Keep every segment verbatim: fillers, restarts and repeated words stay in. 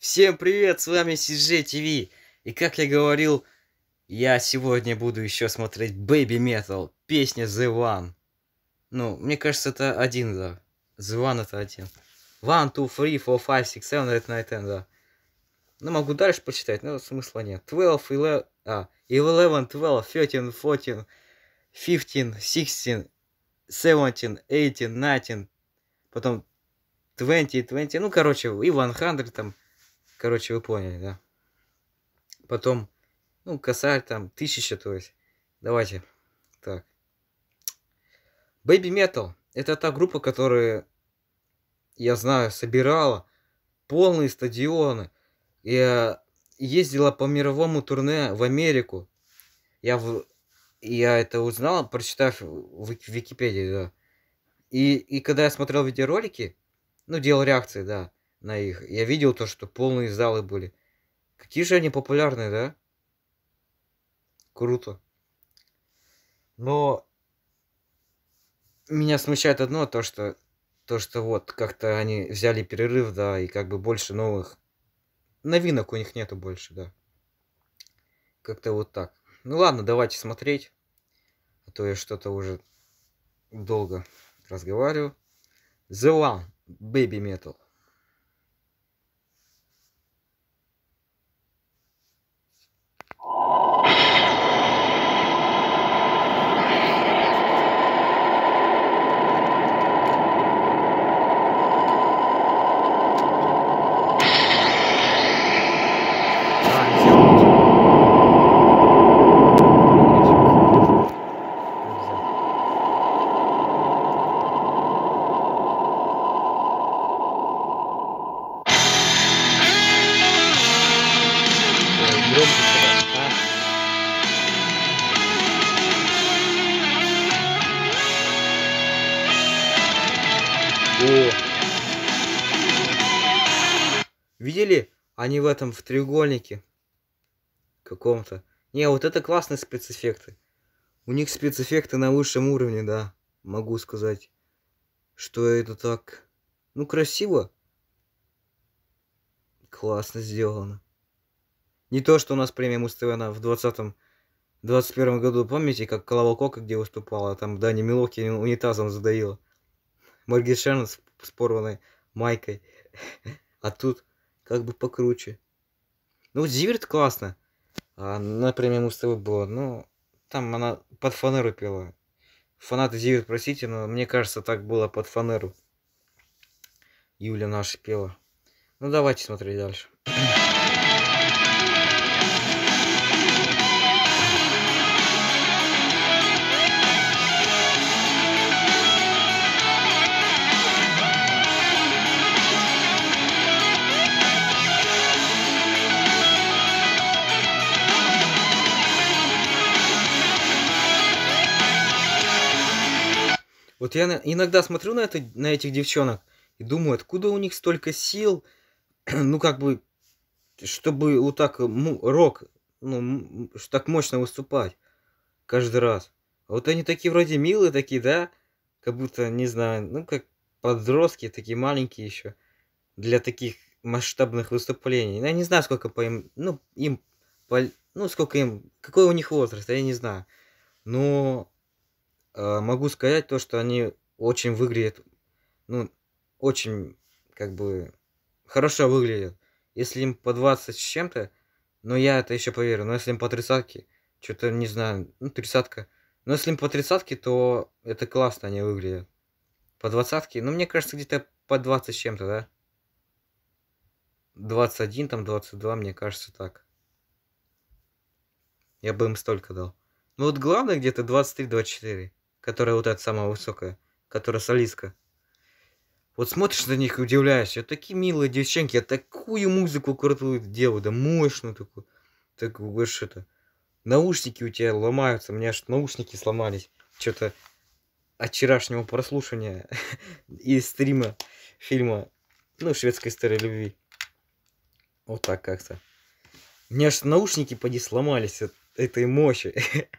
Всем привет, с вами си джей ти ви. И как я говорил, я сегодня буду еще смотреть Baby Metal, песня The One. Ну, мне кажется, это один, да. The One это один. One, two, three, four, five, six, seven, eight, nine, ten, да. Ну, могу дальше почитать, но смысла нет. twelve, eleven, а, eleven, twelve, thirteen, fourteen, fifteen, sixteen, seventeen, eighteen, nineteen, потом twenty, twenty, ну, короче, и сто там, короче, вы поняли, да. Потом, ну, косарь там, тысяча, то есть. Давайте. Так. Baby Metal. Это та группа, которая, я знаю, собирала полные стадионы. Я ездила по мировому турне в Америку. Я, в... я это узнал, прочитав в Википедии, да. И, и когда я смотрел видеоролики, ну, делал реакции, да, на их, я видел то, что полные залы были. Какие же они популярные, да? Круто. Но меня смущает одно, то что, то, что вот как-то они взяли перерыв, да, и как бы больше новых новинок у них нету больше, да. Как-то вот так. Ну ладно, давайте смотреть, а то я что-то уже долго разговариваю. The One, Baby Metal. О! Видели? Они в этом, в треугольнике каком-то. Не, вот это классные спецэффекты. У них спецэффекты на высшем уровне, да. Могу сказать, что это так, ну, красиво. Классно сделано. Не то, что у нас премия Муз-ТВ в двадцатом двадцать первом году, помните, как Клава Кока где выступала, там Дани Милохи унитазом задавила. Моргенштерн с, с порванной майкой. А тут как бы покруче. Ну, вот Зиверт классно. А на премии Муз-ТВ было, ну, там она под фанеру пела. Фанаты Зиверт, простите, но мне кажется, так было под фанеру. Юля наша пела. Ну, давайте смотреть дальше. Вот я иногда смотрю на, это, на этих девчонок и думаю, откуда у них столько сил, ну, как бы, чтобы вот так, ну, рок, ну, так мощно выступать каждый раз. А вот они такие вроде милые такие, да, как будто, не знаю, ну, как подростки, такие маленькие еще, для таких масштабных выступлений. Я не знаю, сколько по им, ну, им, по, ну, сколько им, какой у них возраст, я не знаю. Но могу сказать то, что они очень выглядят, ну, очень, как бы, хорошо выглядят. Если им по двадцать с чем-то, но я это еще поверю, но если им по тридцатке, что-то, не знаю, ну, тридцатка. Но если им по тридцатке, то это классно они выглядят. По двадцатке, ну, мне кажется, где-то по двадцать с чем-то, да? двадцать один, там, двадцать два, мне кажется, так. Я бы им столько дал. Ну, вот главное где-то двадцать три двадцать четыре. Которая вот эта самая высокая, которая солистка. Вот смотришь на них и удивляешься. Такие милые девчонки, а такую музыку крутую делают, да мощную такую. Так, говоришь, это, наушники у тебя ломаются, у меня аж наушники сломались. Что-то от вчерашнего прослушивания и стрима фильма, ну, «Шведская история любви». Вот так как-то. У меня аж наушники поди сломались от этой мощи.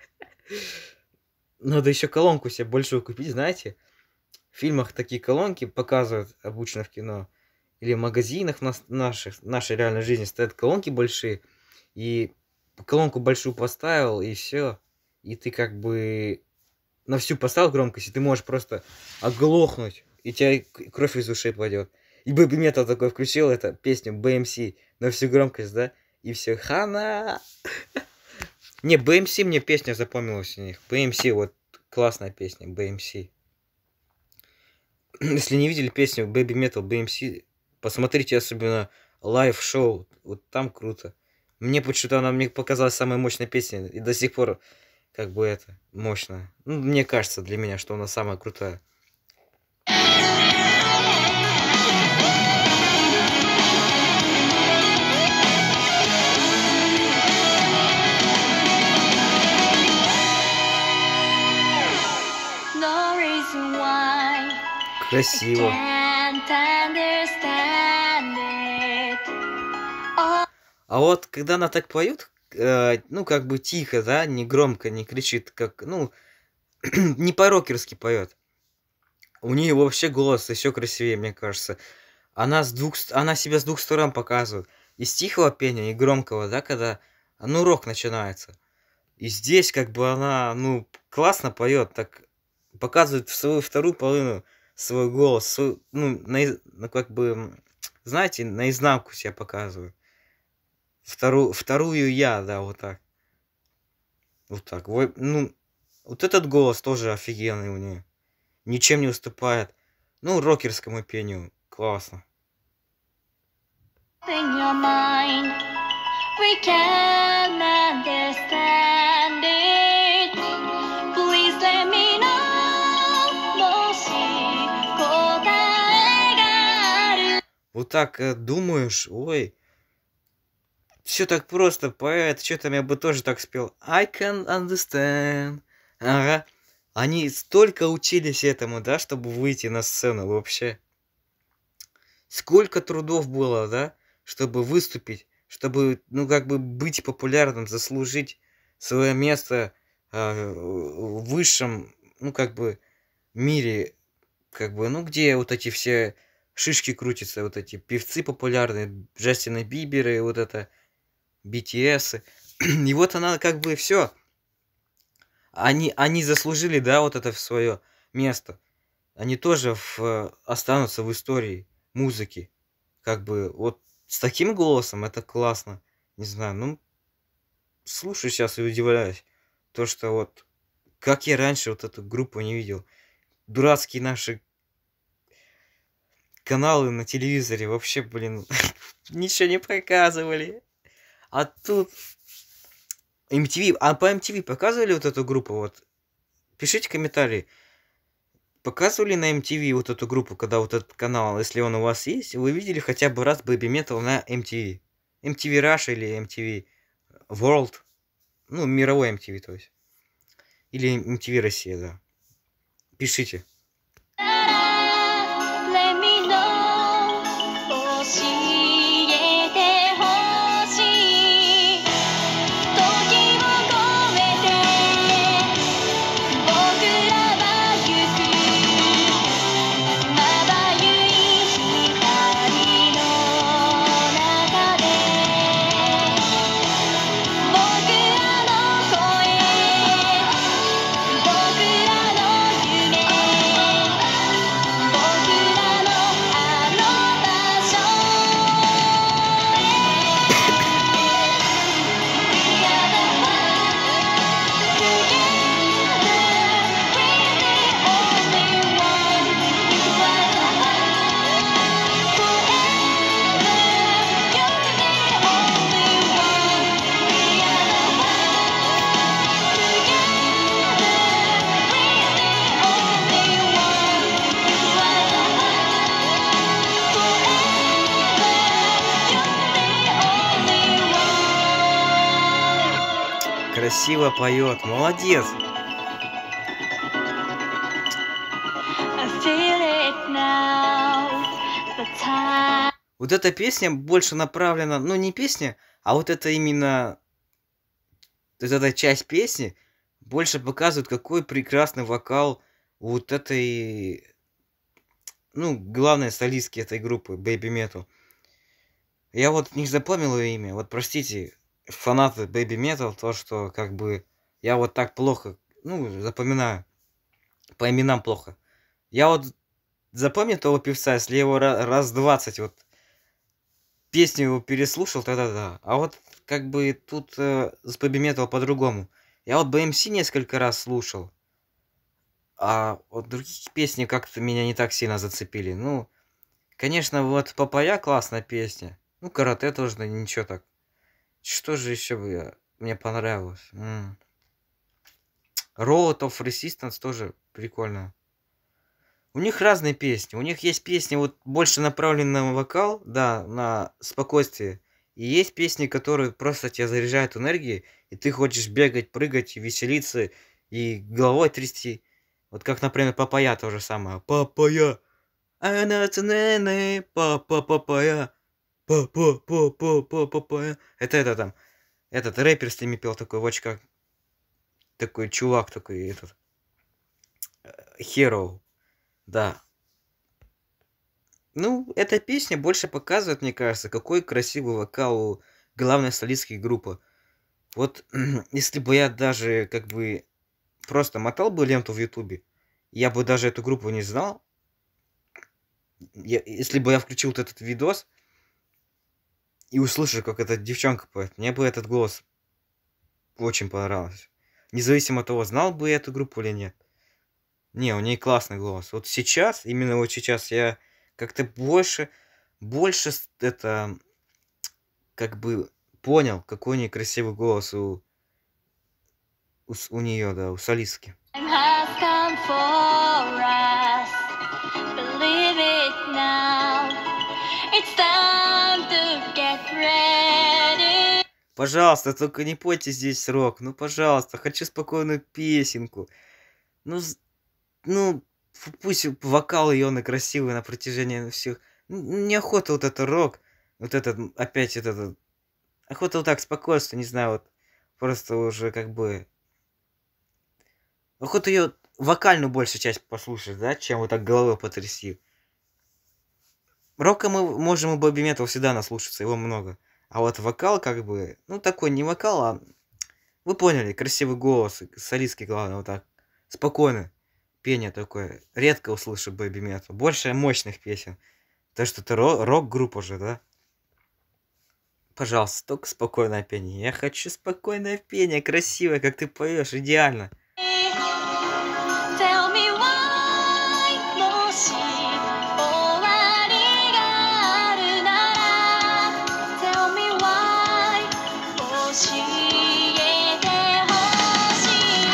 Надо еще колонку себе большую купить, знаете. В фильмах такие колонки показывают обычно в кино. или в магазинах в нас, наших, нашей реальной жизни стоят колонки большие, и колонку большую поставил, и все. И ты как бы на всю поставил громкость, и ты можешь просто оглохнуть, и тебя кровь из ушей пойдет. И Baby Metal такой включил это песню би эм си на всю громкость, да? И все, хана! Не, би эм си мне песня запомнилась у них. би эм си, вот классная песня, би эм си. Если не видели песню Baby Metal, би эм си, посмотрите особенно лайв-шоу. Вот там круто. Мне почему-то она мне показалась самой мощной песней. И до сих пор как бы это мощная. Ну, мне кажется для меня, что она самая крутая. Красиво. А вот когда она так поет, э, ну как бы тихо, да, не громко, не кричит, как, ну, не по-рокерски поет. У нее вообще голос еще красивее, мне кажется. Она, с двух, она себя с двух сторон показывает. Из тихого пения и громкого, да, когда, ну, рок начинается. И здесь как бы она, ну, классно поет, так показывает в свою вторую половину свой голос, свой, ну, на, ну, как бы, знаете, наизнанку себя показывает. Вторую, вторую я, да, вот так. Вот так. Вот, ну, вот этот голос тоже офигенный у нее. Ничем не уступает. Ну, рокерскому пению. Классно. Вот так э, думаешь, ой, все так просто, поэт, что там я бы тоже так спел. I can understand. Ага. Они столько учились этому, да, чтобы выйти на сцену вообще. Сколько трудов было, да, чтобы выступить, чтобы, ну, как бы быть популярным, заслужить свое место э, в высшем, ну, как бы, мире, как бы, ну, где вот эти все шишки крутятся, вот эти певцы популярные, Джастины Биберы, вот это, би ти эс. И вот она как бы все. Они, они заслужили, да, вот это свое место. Они тоже в, останутся в истории музыки. Как бы вот с таким голосом это классно. Не знаю, ну, слушаю сейчас и удивляюсь. То, что вот, как я раньше вот эту группу не видел. Дурацкие наши каналы на телевизоре вообще, блин, ничего не показывали. А тут эм ти ви, а по эм ти ви показывали вот эту группу? Вот пишите комментарии. Показывали на эм ти ви вот эту группу, когда вот этот канал, если он у вас есть, вы видели хотя бы раз Baby Metal на эм ти ви? эм ти ви Russia или эм ти ви World? Ну, мировой эм ти ви, то есть. Или эм ти ви Россия, да. Пишите. Красиво поет, молодец. Вот эта песня больше направлена, ну не песня, а вот это именно, вот эта часть песни больше показывает, какой прекрасный вокал вот этой, ну, главные солистки этой группы, Baby Metal. Я вот не запомнил ее имя. Вот простите, фанаты Baby Metal, то, что как бы я вот так плохо, ну, запоминаю. По именам плохо. Я вот запомнил того певца, если я его ра- раз двадцать вот песню его переслушал, тогда да. А вот как бы тут э, с Baby Metal по-другому. Я вот би эм си несколько раз слушал, а вот другие песни как-то меня не так сильно зацепили. Ну, конечно, вот Папая классная песня. Ну, Карате тоже, да, ничего так. Что же еще бы я- мне понравилось? М. Road of Resistance тоже прикольно. У них разные песни. У них есть песни вот больше направленные на вокал, да, на спокойствие. И есть песни, которые просто тебя заряжают энергией, и ты хочешь бегать, прыгать, и веселиться, и головой трясти. Вот как, например, Папая то же самое. Папая, анацунене, папа, папая, папа, папа, папа, папая. Это это там, этот рэпер с ними пел такой, в очках, такой чувак такой, этот, Hero, да. Ну, эта песня больше показывает, мне кажется, какой красивый вокал у главной солистки группы. Вот если бы я даже как бы просто мотал бы ленту в Ютубе, я бы даже эту группу не знал. Я- если бы я включил вот этот видос и услышал, как эта девчонка поет, мне бы этот голос очень понравился. Независимо от того, знал бы я эту группу или нет. Не, у нее классный голос. Вот сейчас, именно вот сейчас я как-то больше, больше с- это как бы понял, какой у нее красивый голос у, у, с- у нее, да, у солистки. Time has come for us. Believe it now. It's time to get ready. Пожалуйста, только не пойте здесь рок. Ну, пожалуйста, хочу спокойную песенку. Ну, с- ну, ф- пусть вокал ее на красивый на протяжении всех. Н- Неохота вот это рок. Вот этот, м, опять этот. Охота вот так спокойствие, не знаю, вот. Просто уже как бы. Охота ее вокальную большую часть послушать, да, чем вот так головой потрясти. Рока мы можем у Бобби Метал всегда наслушаться, его много. А вот вокал как бы, ну такой не вокал, а вы поняли, красивый голос, и солистский главное, вот так. Спокойно. Пение такое. Редко услышу Бэби Метал. Больше мощных песен. То, что это ро- рок-группа же, да? Пожалуйста, только спокойное пение. Я хочу спокойное пение, красивое, как ты поешь, идеально. Tell me why. もし終わりがあるなら Tell me why. 教えてほし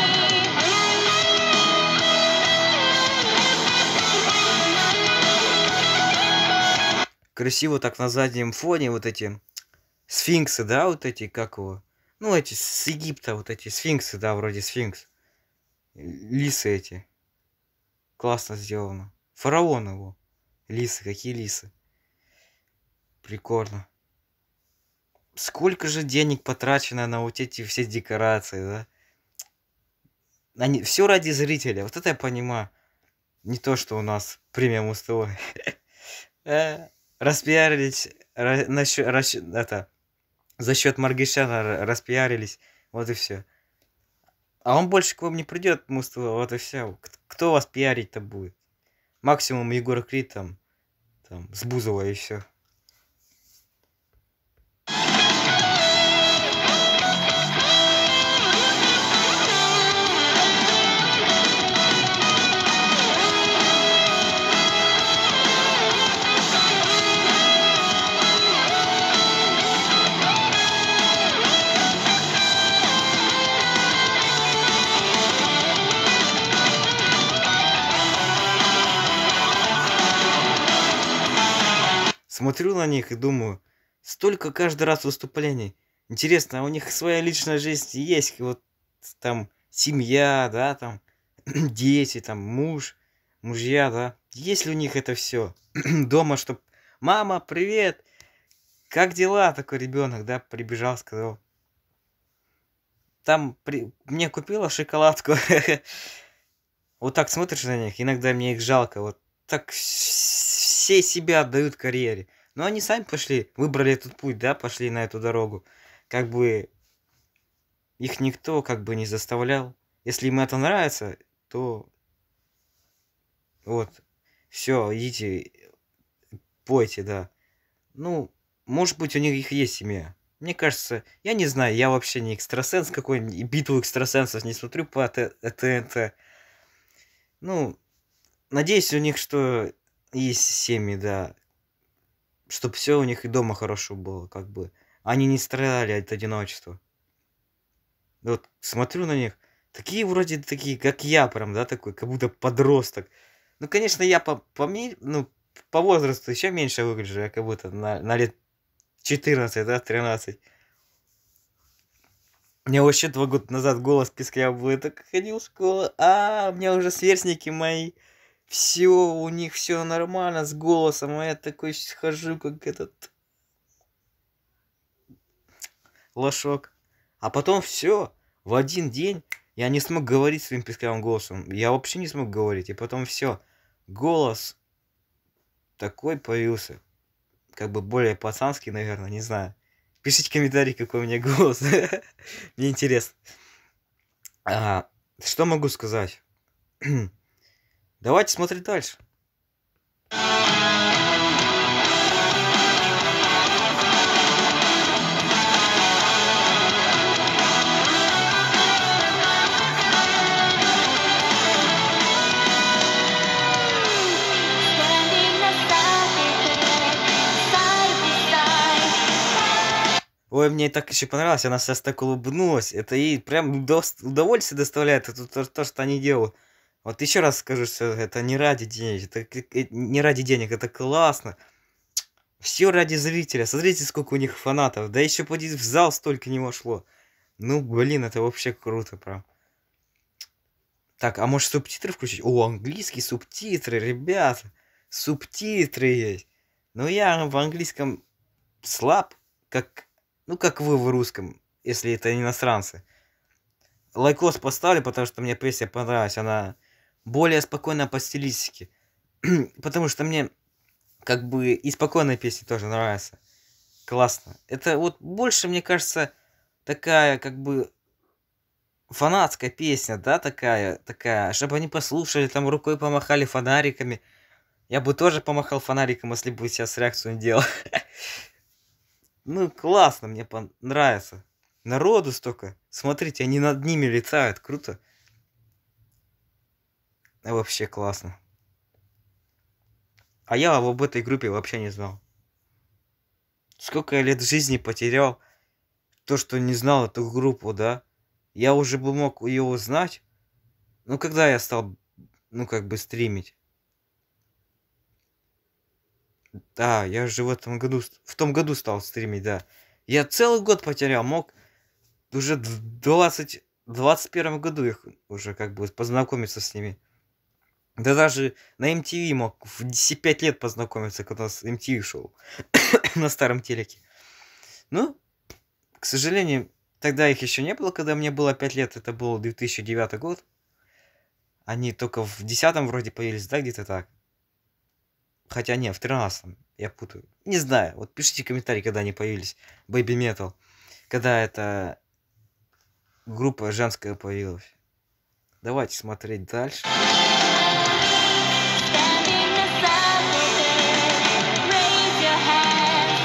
い Красиво так на заднем фоне вот эти сфинксы, да, вот эти, как его? Ну, эти с Египта, вот эти сфинксы, да, вроде сфинкс. Лисы эти. Классно сделано. Фараон его. Лисы, какие лисы. Прикольно. Сколько же денег потрачено на вот эти все декорации, да? Они, все ради зрителя. Вот это я понимаю. Не то, что у нас премиум СТО. Э, Распиарились. ра- насчё- расчё- это, за счет Маргишана ра- распиарились. Вот и все. А он больше к вам не придет, Муз-ТВ, вот и все. Кто вас пиарить-то будет? Максимум Егор Крид там, там с Бузовой и все. Смотрю на них и думаю, столько каждый раз выступлений. Интересно, а у них своя личная жизнь есть, вот там семья, да, там дети, там муж, мужья, да. Есть ли у них это все? Дома, чтоб мама, привет, как дела? Такой ребенок, да, прибежал, сказал. Там при... мне купила шоколадку. Вот так смотришь на них, иногда мне их жалко. Вот так все себя отдают карьере. Но они сами пошли, выбрали этот путь, да, пошли на эту дорогу. Как бы их никто как бы не заставлял. Если им это нравится, то вот, все, идите, пойте, да. Ну, может быть, у них есть семья. Мне кажется, я не знаю, я вообще не экстрасенс какой-нибудь, битву экстрасенсов не смотрю по Т- ТНТ. Ну, надеюсь, у них что есть семьи, да. Чтобы все у них и дома хорошо было, как бы. Они не страдали от одиночества. Вот смотрю на них, такие вроде такие, как я, прям, да, такой, как будто подросток. Ну, конечно, я по, по, ми- ну, по возрасту еще меньше выгляжу, я как будто на, на лет четырнадцать, да, тринадцать. У меня вообще два года назад голос писклявый был, я так ходил в школу, а у меня уже сверстники мои, все, у них все нормально с голосом, а я такой хожу, как этот лошок. А потом все, в один день я не смог говорить своим писклявым голосом, я вообще не смог говорить, и потом все, голос такой появился, как бы более пацанский, наверное, не знаю. Пишите комментарии, какой у меня голос. Мне интересно. А, что могу сказать? Давайте смотреть дальше. Standing aside, side to side. Ой, мне так еще понравилось, она сейчас так улыбнулась. Это ей прям удов- удовольствие доставляет, это то, то, что они делают. Вот еще раз скажу, что это не ради денег, это к- э, не ради денег, это классно. Все ради зрителя. Смотрите, сколько у них фанатов. Да еще поди в зал столько не вошло. Ну, блин, это вообще круто, прям. Так, а может субтитры включить? О, английские субтитры, ребята. Субтитры есть. Но я в английском слаб, как, ну, как вы в русском, если это иностранцы. Лайкос поставлю, потому что мне песня понравилась. Она более спокойная по стилистике. Потому что мне как бы и спокойные песни тоже нравятся. Классно. Это вот больше, мне кажется, такая как бы фанатская песня, да, такая, такая, чтобы они послушали, там рукой помахали фонариками. Я бы тоже помахал фонариком, если бы сейчас реакцию не делал. Ну, классно, мне нравится. Народу столько. Смотрите, они над ними летают, круто. Вообще классно. А я об этой группе вообще не знал. Сколько я лет жизни потерял, то, что не знал эту группу, да. Я уже бы мог ее узнать. Ну, когда я стал, ну, как бы стримить. Да, я же в этом году, в том году стал стримить, да. Я целый год потерял, мог уже в двадцать, двадцать первом году их уже как бы познакомиться с ними. Да даже на эм ти ви мог в десять пять лет познакомиться, когда с эм ти ви шел на старом телеке. Ну, к сожалению, тогда их еще не было, когда мне было пять лет, это был две тысячи девятый год. Они только в десятом вроде появились, да, где-то так. Хотя не, в тринадцатом, я путаю. Не знаю, вот пишите комментарии, когда они появились. Baby Metal. Когда эта группа женская появилась. Давайте смотреть дальше. Standing aside, raise your hand.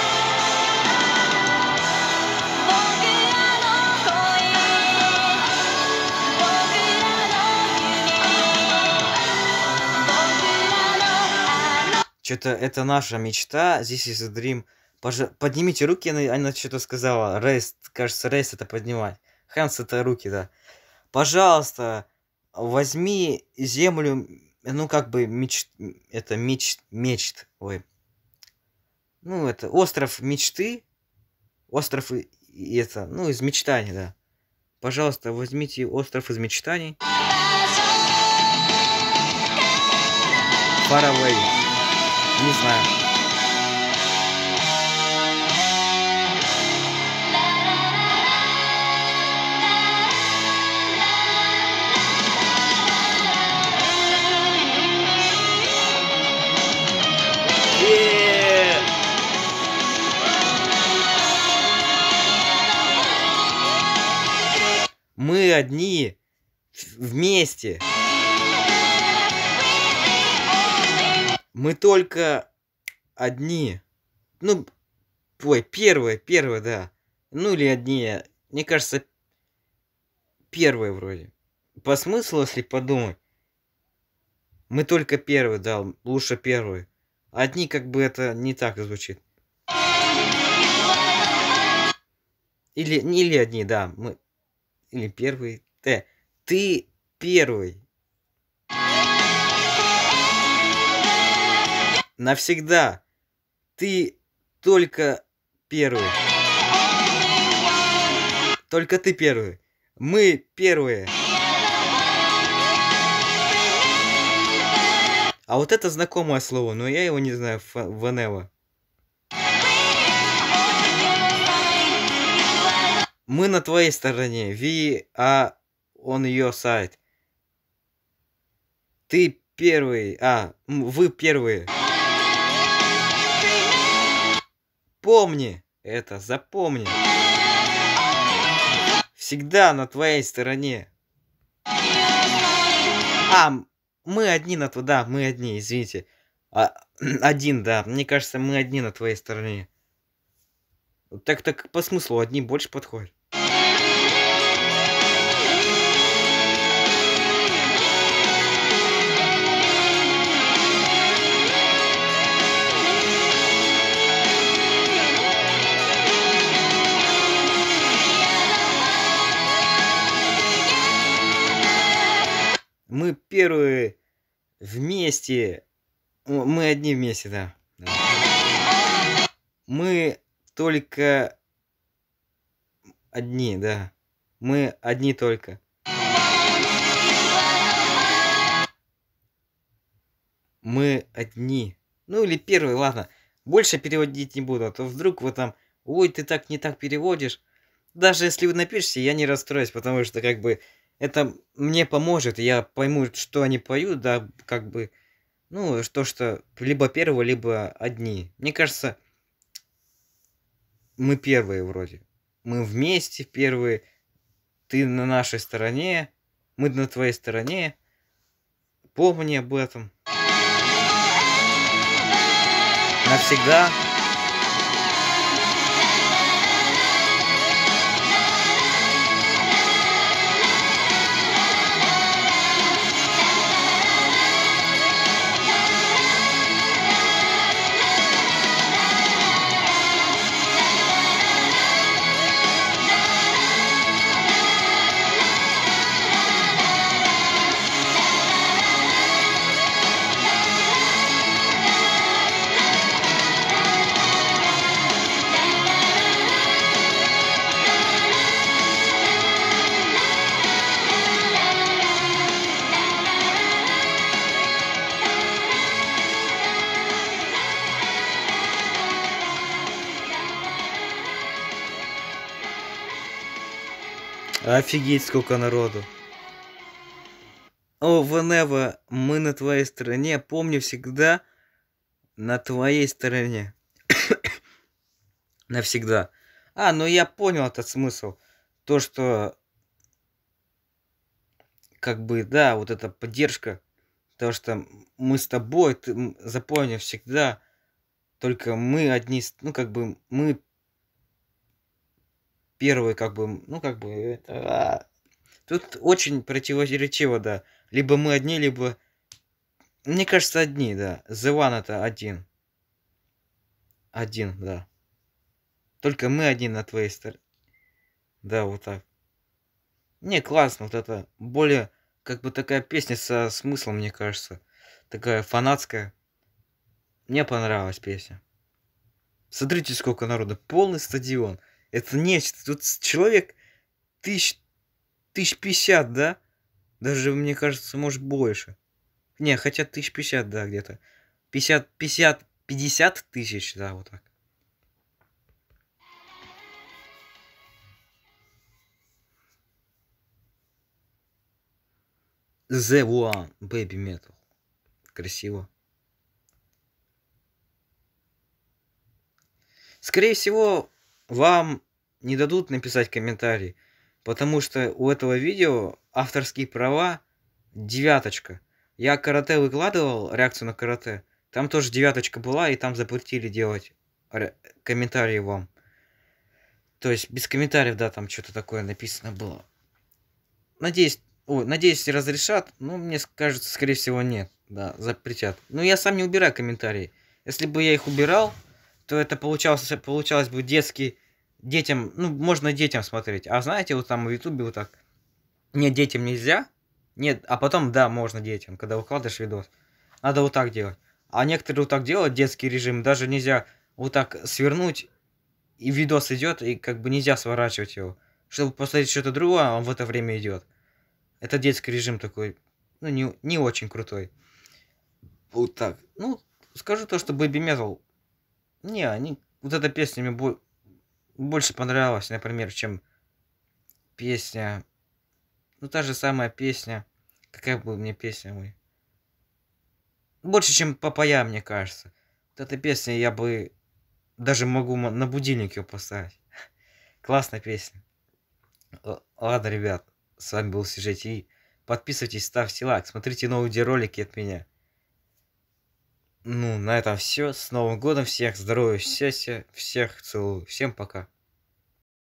僕らの声、僕らの夢、僕らのあの Что-то это наша мечта. This is a dream. Пожа... Поднимите руки, она, она что-то сказала. Рейс, кажется, рейс это поднимать. Hands это руки, да. Пожалуйста, возьми землю, ну, как бы, меч... это меч... мечт, ой. Ну, это остров мечты, остров и, и это, ну, из мечтаний, да. Пожалуйста, возьмите остров из мечтаний. Far away. Не знаю. Мы одни. Вместе. Мы только одни. Ну, ой, первые, первые, да. Ну или одни. Мне кажется, первые вроде. По смыслу, если подумать. Мы только первые, да, лучше первые. Одни как бы это не так звучит. Или, или одни, да. Мы, или первый. Э, ты первый. Навсегда. Ты только первый. Только ты первый. Мы первые. А вот это знакомое слово, но я его не знаю. Венева. Мы на твоей стороне. We are on your side. Ты первый. А, вы первые. Помни это, запомни. Всегда на твоей стороне. А, мы одни на твоей... Да, мы одни, извините. А, один, да. Мне кажется, мы одни на твоей стороне. Так, так по смыслу одни больше подходит. Мы первые вместе. Мы одни вместе, да. Мы только одни, да. Мы одни только. Мы одни. Ну или первый, ладно. Больше переводить не буду, а то вдруг вы там, ой, ты так не так переводишь. Даже если вы напишете, я не расстроюсь, потому что как бы это мне поможет, я пойму, что они поют, да, как бы, ну, то, что либо первые, либо одни. Мне кажется, мы первые вроде. Мы вместе первые. Ты на нашей стороне. Мы на твоей стороне. Помни об этом. Навсегда. Офигеть, сколько народу. О, Венева, мы на твоей стороне. Помни всегда на твоей стороне. Навсегда. А, ну я понял этот смысл. То, что как бы, да, вот эта поддержка. То, что мы с тобой, ты запомни всегда. Только мы одни, ну как бы мы первые, как бы, ну как бы это... А, тут очень противоречиво, да. Либо мы одни, либо... Мне кажется, одни, да. The One это один. Один, да. Только мы один на твоей стороне. Да, вот так. Не, классно, вот это. Более, как бы такая песня со смыслом, мне кажется. Такая фанатская. Мне понравилась песня. Смотрите, сколько народу. Полный стадион. Это нечто. Тут человек тысяч... Тысяч пятьдесят, да? Даже, мне кажется, может больше. Не, хотя тысяч пятьдесят, да, где-то. Пятьдесят, пятьдесят, пятьдесят тысяч, да, вот так. The One, Baby Metal. Красиво. Скорее всего, вам не дадут написать комментарий. Потому что у этого видео авторские права девяточка. Я карате выкладывал, реакцию на карате. Там тоже девяточка была, и там запретили делать комментарии вам. То есть без комментариев, да, там что-то такое написано было. Надеюсь, ой, надеюсь, разрешат. Ну, мне кажется, скорее всего, нет. Да, запретят. Но я сам не убираю комментарии. Если бы я их убирал, то это получалось, получалось бы детский... Детям, ну, можно детям смотреть. А знаете, вот там в ютубе вот так. Нет, детям нельзя. Нет, а потом, да, можно детям, когда выкладываешь видос. Надо вот так делать. А некоторые вот так делают, детский режим. Даже нельзя вот так свернуть, и видос идет, и как бы нельзя сворачивать его. Чтобы посмотреть что-то другое, он в это время идет. Это детский режим такой, ну, не, не очень крутой. Вот так. Ну, скажу то, что Baby Metal... Не, они... Вот эта песня мне бо... больше понравилась, например, чем песня... Ну, та же самая песня... Какая была мне песня, мы? Больше, чем Папая, мне кажется. Вот эта песня я бы... Даже могу на будильник ее поставить. Классная песня. Ладно, ребят. С вами был Си Джей Ти Ви. Подписывайтесь, ставьте лайк. Смотрите новые видеоролики от меня. Ну, на этом все. С Новым годом всех. Здоровья, счастья. Всех целую. Всем пока.